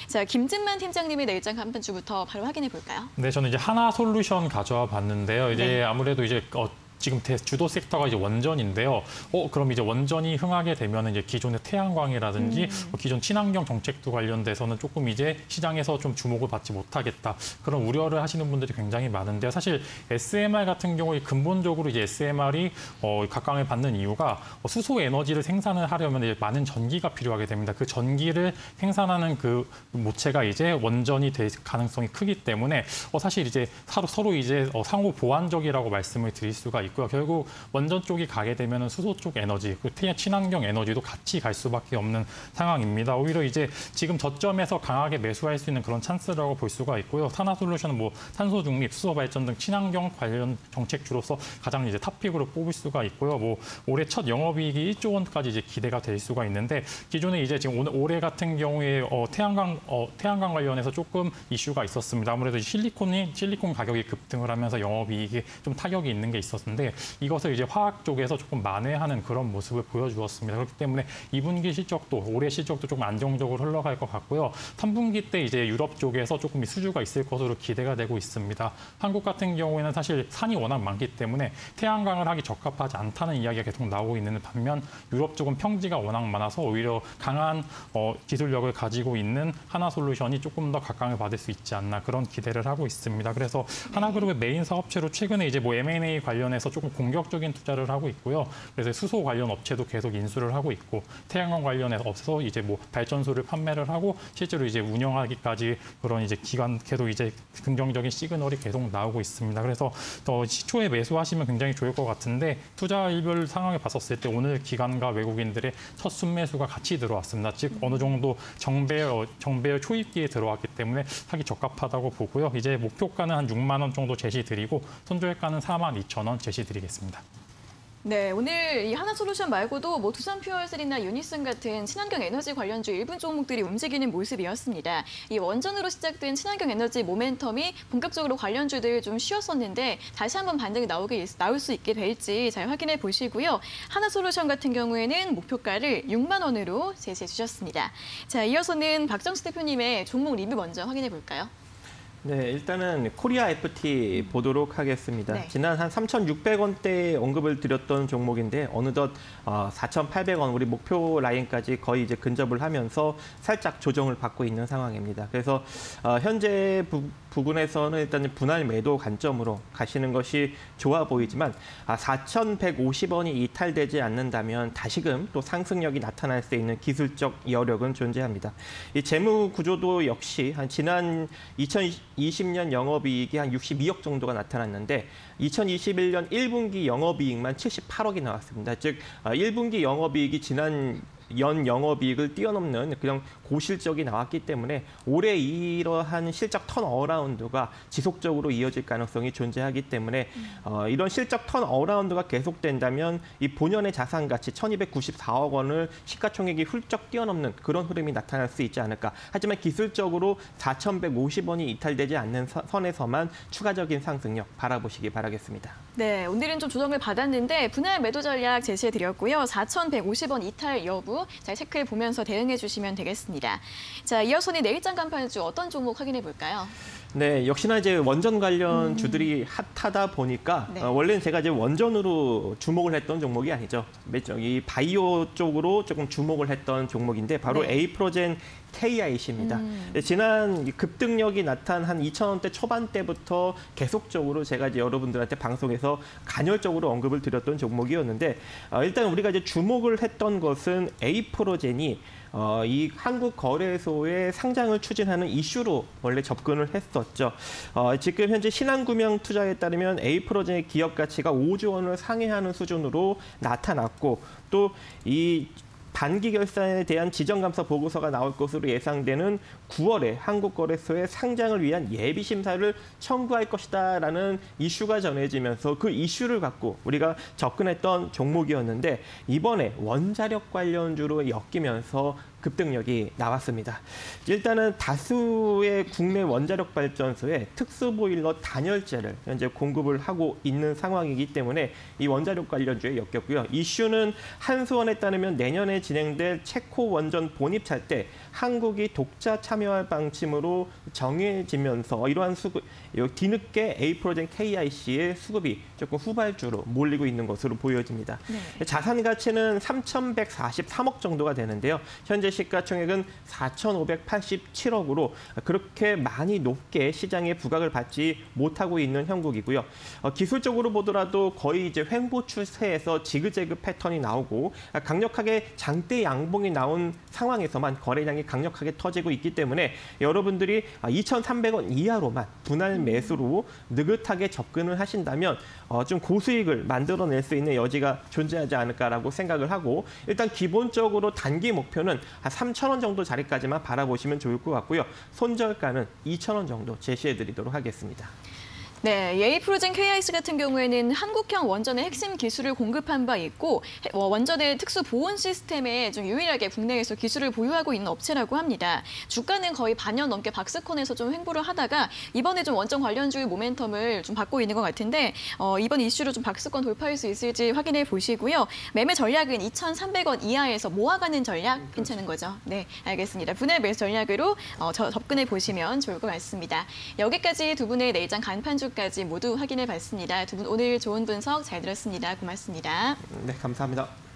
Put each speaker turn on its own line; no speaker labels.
자, 김진만 팀장님의 내일장 간판주부터 바로 확인해 볼까요?
네, 저는 이제 하나솔루션 가져와 봤는데요. 이제 아무래도 이제 지금 주도 섹터가 이제 원전인데요. 그럼 이제 원전이 흥하게 되면 이제 기존의 태양광이라든지 기존 친환경 정책도 관련돼서는 조금 이제 시장에서 좀 주목을 받지 못하겠다. 그런 우려를 하시는 분들이 굉장히 많은데요. 사실 SMR 같은 경우에 근본적으로 이제 SMR이 각광을 받는 이유가 수소 에너지를 생산을 하려면 이제 많은 전기가 필요하게 됩니다. 그 전기를 생산하는 그 모체가 이제 원전이 될 가능성이 크기 때문에 사실 이제 서로 이제 상호 보완적이라고 말씀을 드릴 수가 있고요. 결국 원전 쪽이 가게 되면 수소 쪽 에너지, 친환경 에너지도 같이 갈 수밖에 없는 상황입니다. 오히려 이제 지금 저점에서 강하게 매수할 수 있는 그런 찬스라고 볼 수가 있고요. 하나솔루션은 뭐 탄소 중립, 수소 발전 등 친환경 관련 정책주로서 가장 이제 탑픽으로 뽑을 수가 있고요. 뭐 올해 첫 영업이익이 1조 원까지 이제 기대가 될 수가 있는데 기존에 이제 지금 올해 같은 경우에 태양광 관련해서 조금 이슈가 있었습니다. 아무래도 실리콘 가격이 급등을 하면서 영업이익에 좀 타격이 있는 게 있었는데 이것을 이제 화학 쪽에서 조금 만회하는 그런 모습을 보여주었습니다. 그렇기 때문에 2분기 실적도 올해 실적도 조금 안정적으로 흘러갈 것 같고요. 3분기 때 이제 유럽 쪽에서 조금 수주가 있을 것으로 기대가 되고 있습니다. 한국 같은 경우에는 사실 산이 워낙 많기 때문에 태양광을 하기 적합하지 않다는 이야기가 계속 나오고 있는 반면 유럽 쪽은 평지가 워낙 많아서 오히려 강한 기술력을 가지고 있는 하나솔루션이 조금 더 각광을 받을 수 있지 않나 그런 기대를 하고 있습니다. 그래서 하나그룹의 메인 사업체로 최근에 이제 뭐 M&A 관련해서 조금 공격적인 투자를 하고 있고요. 그래서 수소 관련 업체도 계속 인수를 하고 있고 태양광 관련해서 이제 뭐 발전소를 판매를 하고 실제로 이제 운영하기까지 그런 이제 기간 계속 이제 긍정적인 시그널이 계속 나오고 있습니다. 그래서 시초에 매수하시면 굉장히 좋을 것 같은데 투자일별 상황을 봤었을 때 오늘 기관과 외국인들의 첫 순매수가 같이 들어왔습니다. 즉 어느 정도 정배열 초입기에 들어왔기 때문에 사기 적합하다고 보고요. 이제 목표가는 한 6만 원 정도 제시드리고 손절가는 42,000원 제시드리겠습니다.
네, 오늘 이 하나솔루션 말고도 뭐 두산퓨얼셀이나 유니슨 같은 친환경 에너지 관련주 일부 종목들이 움직이는 모습이었습니다. 이 원전으로 시작된 친환경 에너지 모멘텀이 본격적으로 관련주들 좀 쉬었었는데 다시 한번 반등이 나올 수 있게 될지 잘 확인해 보시고요. 하나솔루션 같은 경우에는 목표가를 6만 원으로 제시해 주셨습니다. 자, 이어서는 박정수 대표님의 종목 리뷰 먼저 확인해 볼까요?
네, 일단은 코리아 FT 보도록 하겠습니다.
네.
지난 한 3,600원대에 언급을 드렸던 종목인데 어느덧 4,800원 우리 목표 라인까지 거의 이제 근접을 하면서 살짝 조정을 받고 있는 상황입니다. 그래서 현재 부분에서는 일단 분할 매도 관점으로 가시는 것이 좋아 보이지만 4,150원이 이탈되지 않는다면 다시금 또 상승력이 나타날 수 있는 기술적 여력은 존재합니다. 이 재무 구조도 역시 한 지난 2020년 영업이익이 한 62억 정도가 나타났는데 2021년 1분기 영업이익만 78억이 나왔습니다. 즉 1분기 영업이익이 지난 연 영업이익을 뛰어넘는 그냥 고실적이 나왔기 때문에 올해 이러한 실적 턴어라운드가 지속적으로 이어질 가능성이 존재하기 때문에 이런 실적 턴어라운드가 계속된다면 이 본연의 자산 가치 1,294억 원을 시가총액이 훌쩍 뛰어넘는 그런 흐름이 나타날 수 있지 않을까. 하지만 기술적으로 4,150원이 이탈되지 않는 선에서만 추가적인 상승력 바라보시기 바라겠습니다.
네, 오늘은 좀 조정을 받았는데 분할 매도 전략 제시해드렸고요. 4,150원 이탈 여부 잘 체크해 보면서 대응해 주시면 되겠습니다. 자, 이어서는 내일장 간판주 어떤 종목 확인해 볼까요?
네, 역시나 이제 원전 관련 주들이 핫하다 보니까
네.
원래는 제가 이제 원전으로 주목을 했던 종목이 아니죠. 이 바이오 쪽으로 조금 주목을 했던 종목인데 바로
네.
에이프로젠 KIC입니다. 지난 급등력이 나타난 한 2,000원대 초반대부터 계속적으로 제가 이제 여러분들한테 방송에서 간헐적으로 언급을 드렸던 종목이었는데 일단 우리가 이제 주목을 했던 것은 에이프로젠이 이 한국거래소의 상장을 추진하는 이슈로 원래 접근을 했었죠. 지금 현재 신한금융투자에 따르면 에이프로젠의 기업 가치가 5조 원을 상회하는 수준으로 나타났고 또 이 단기 결산에 대한 지정감사 보고서가 나올 것으로 예상되는 9월에 한국거래소에 상장을 위한 예비 심사를 청구할 것이다라는 이슈가 전해지면서 그 이슈를 갖고 우리가 접근했던 종목이었는데 이번에 원자력 관련주로 엮이면서 급등력이 나왔습니다. 일단은 다수의 국내 원자력 발전소에 특수보일러 단열재를 현재 공급을 하고 있는 상황이기 때문에 이 원자력 관련주에 엮였고요. 이슈는 한수원에 따르면 내년에 진행될 체코 원전 본입찰 때 한국이 독자 참여할 방침으로 정해지면서 이러한 수급, 뒤늦게 A프로젠 KIC의 수급이 조금 후발주로 몰리고 있는 것으로 보여집니다.
네.
자산 가치는 3,143억 정도가 되는데요. 현재 시가총액은 4,587억으로 그렇게 많이 높게 시장에 부각을 받지 못하고 있는 형국이고요. 기술적으로 보더라도 거의 이제 횡보 추세에서 지그재그 패턴이 나오고 강력하게 장대 양봉이 나온 상황에서만 거래량이 강력하게 터지고 있기 때문에 여러분들이 2,300원 이하로만 분할 매수로 느긋하게 접근을 하신다면 좀 고수익을 만들어낼 수 있는 여지가 존재하지 않을까라고 생각을 하고 일단 기본적으로 단기 목표는 한 3,000원 정도 자리까지만 바라보시면 좋을 것 같고요. 손절가는 2,000원 정도 제시해드리도록 하겠습니다.
네, A프로젠 KIC 같은 경우에는 한국형 원전의 핵심 기술을 공급한 바 있고 원전의 특수 보온 시스템에 좀 유일하게 국내에서 기술을 보유하고 있는 업체라고 합니다. 주가는 거의 반년 넘게 박스권에서 좀 횡보를 하다가 이번에 좀 원전 관련주의 모멘텀을 좀 받고 있는 것 같은데 이번 이슈로 좀 박스권 돌파할 수 있을지 확인해 보시고요. 매매 전략은 2,300원 이하에서 모아가는 전략 괜찮은 거죠? 네, 알겠습니다. 분할 매수 전략으로 접근해 보시면 좋을 것 같습니다. 여기까지 두 분의 내장 간판주 까지 모두 확인해 봤습니다. 두 분 오늘 좋은 분석 잘 들었습니다. 고맙습니다.
네, 감사합니다.